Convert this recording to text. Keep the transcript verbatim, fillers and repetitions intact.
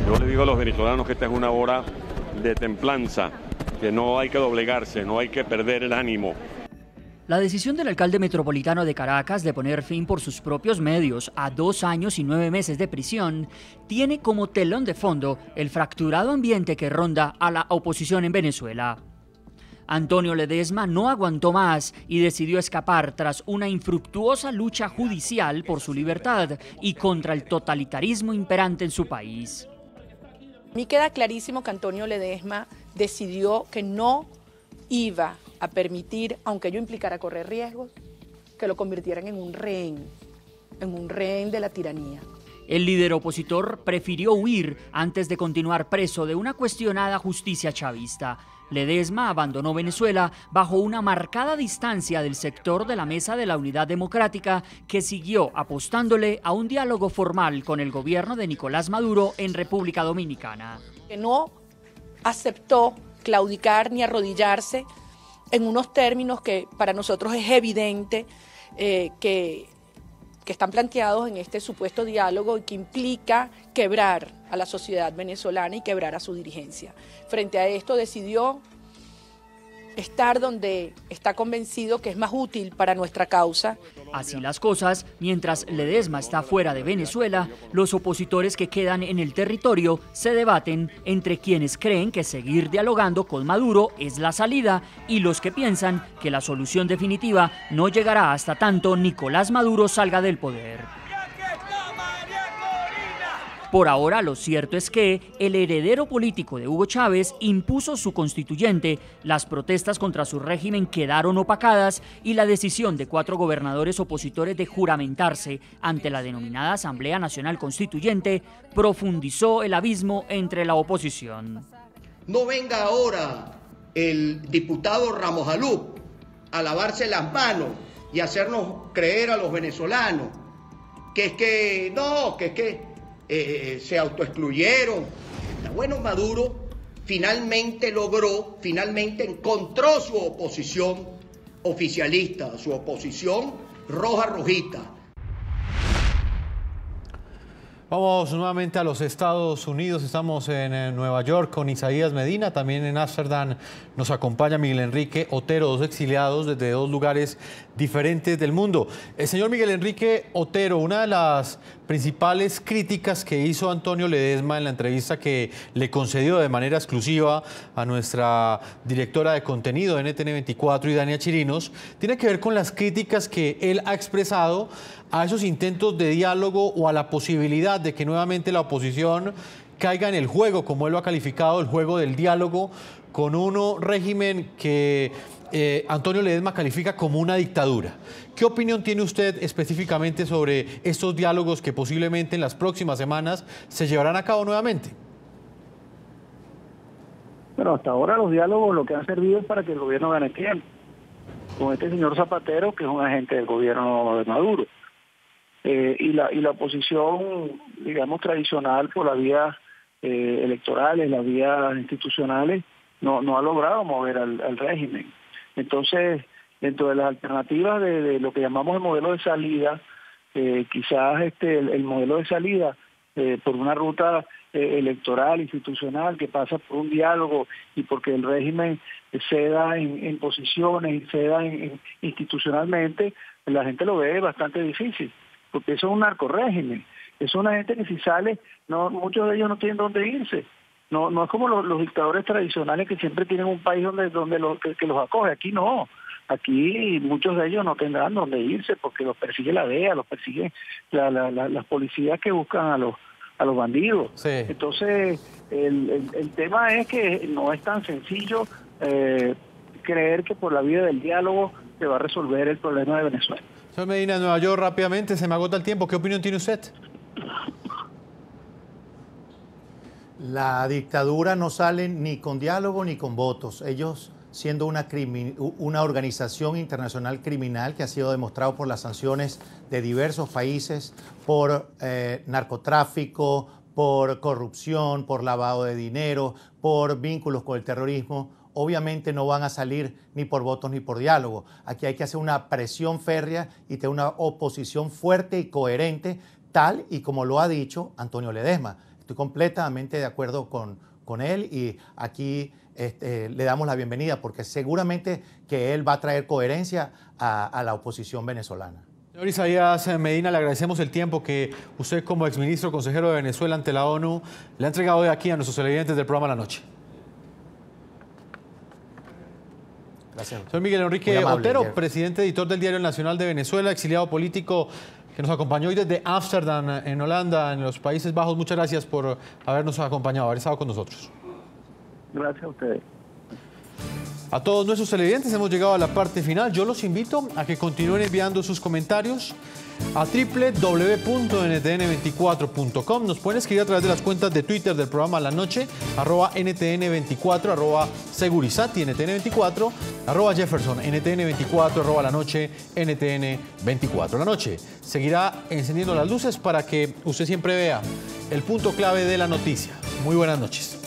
Yo le digo a los venezolanos que esta es una hora de templanza, que no hay que doblegarse, no hay que perder el ánimo. La decisión del alcalde metropolitano de Caracas de poner fin por sus propios medios a dos años y nueve meses de prisión tiene como telón de fondo el fracturado ambiente que ronda a la oposición en Venezuela. Antonio Ledesma no aguantó más y decidió escapar tras una infructuosa lucha judicial por su libertad y contra el totalitarismo imperante en su país. A mí queda clarísimo que Antonio Ledesma decidió que no iba a permitir, aunque ello implicara correr riesgos, que lo convirtieran en un rehén, en un rehén de la tiranía. El líder opositor prefirió huir antes de continuar preso de una cuestionada justicia chavista. Ledesma abandonó Venezuela bajo una marcada distancia del sector de la Mesa de la Unidad Democrática que siguió apostándole a un diálogo formal con el gobierno de Nicolás Maduro en República Dominicana. Que no aceptó claudicar ni arrodillarse en unos términos que para nosotros es evidente eh, que, que están planteados en este supuesto diálogo y que implica quebrar a la sociedad venezolana y quebrar a su dirigencia. Frente a esto decidió estar donde está convencido que es más útil para nuestra causa. Así las cosas, mientras Ledesma está fuera de Venezuela, los opositores que quedan en el territorio se debaten entre quienes creen que seguir dialogando con Maduro es la salida y los que piensan que la solución definitiva no llegará hasta tanto Nicolás Maduro salga del poder. Por ahora, lo cierto es que el heredero político de Hugo Chávez impuso su constituyente, las protestas contra su régimen quedaron opacadas y la decisión de cuatro gobernadores opositores de juramentarse ante la denominada Asamblea Nacional Constituyente profundizó el abismo entre la oposición. No venga ahora el diputado Ramos Alup a lavarse las manos y hacernos creer a los venezolanos que es que no, que es que Eh, se autoexcluyeron. Bueno, Maduro finalmente logró, finalmente encontró su oposición oficialista, su oposición roja rojita. Vamos nuevamente a los Estados Unidos, estamos en Nueva York con Isaías Medina, también en Ámsterdam nos acompaña Miguel Enrique Otero, dos exiliados desde dos lugares diferentes del mundo. El señor Miguel Enrique Otero, una de las principales críticas que hizo Antonio Ledesma en la entrevista que le concedió de manera exclusiva a nuestra directora de contenido de N T N veinticuatro, Idania Chirinos, tiene que ver con las críticas que él ha expresado a esos intentos de diálogo o a la posibilidad de que nuevamente la oposición caiga en el juego, como él lo ha calificado, el juego del diálogo con un régimen que eh, Antonio Ledesma califica como una dictadura. ¿Qué opinión tiene usted específicamente sobre estos diálogos que posiblemente en las próximas semanas se llevarán a cabo nuevamente? Bueno, hasta ahora los diálogos lo que han servido es para que el gobierno gane tiempo. Con este señor Zapatero, que es un agente del gobierno de Maduro. Eh, y, la, y la oposición, digamos, tradicional por las vías eh, electorales, las vías institucionales, no, no ha logrado mover al, al régimen. Entonces, dentro de las alternativas de, de lo que llamamos el modelo de salida, eh, quizás este el, el modelo de salida eh, por una ruta eh, electoral, institucional, que pasa por un diálogo y porque el régimen ceda en, en posiciones y ceda en, en, institucionalmente, la gente lo ve bastante difícil. Porque eso es un narcorrégimen, es una gente que si sale, no, muchos de ellos no tienen dónde irse. No, no es como los, los dictadores tradicionales que siempre tienen un país donde, donde los, que, que los acoge. Aquí no, aquí muchos de ellos no tendrán dónde irse porque los persigue la D E A, los persigue la, la, la, las policías que buscan a los a los bandidos. Sí. Entonces, el, el, el tema es que no es tan sencillo eh, creer que por la vía del diálogo se va a resolver el problema de Venezuela. Señor Medina, de Nueva York, rápidamente, se me agota el tiempo. ¿Qué opinión tiene usted? La dictadura no sale ni con diálogo ni con votos. Ellos, siendo una, una organización internacional criminal que ha sido demostrado por las sanciones de diversos países, por eh, narcotráfico, por corrupción, por lavado de dinero, por vínculos con el terrorismo, obviamente no van a salir ni por votos ni por diálogo. Aquí hay que hacer una presión férrea y tener una oposición fuerte y coherente, tal y como lo ha dicho Antonio Ledesma. Estoy completamente de acuerdo con, con él y aquí este, le damos la bienvenida porque seguramente que él va a traer coherencia a, a la oposición venezolana. Señor Isaías Medina, le agradecemos el tiempo que usted como exministro consejero de Venezuela ante la ONU le ha entregado hoy aquí a nuestros televidentes del programa La Noche. Gracias. Soy Miguel Enrique Muy amable, Otero, Jeff. presidente editor del Diario Nacional de Venezuela, exiliado político que nos acompañó hoy desde Ámsterdam, en Holanda, en los Países Bajos. Muchas gracias por habernos acompañado, haber estado con nosotros. Gracias a ustedes. A todos nuestros televidentes hemos llegado a la parte final. Yo los invito a que continúen enviando sus comentarios a doble u doble u doble u punto ene te ene veinticuatro punto com. Nos pueden escribir a través de las cuentas de Twitter del programa La Noche, arroba ene te ene veinticuatro, arroba Segurizati, ene te ene veinticuatro, arroba Jefferson, ene te ene veinticuatro, arroba La Noche, ene te ene veinticuatro. La Noche seguirá encendiendo las luces para que usted siempre vea el punto clave de la noticia. Muy buenas noches.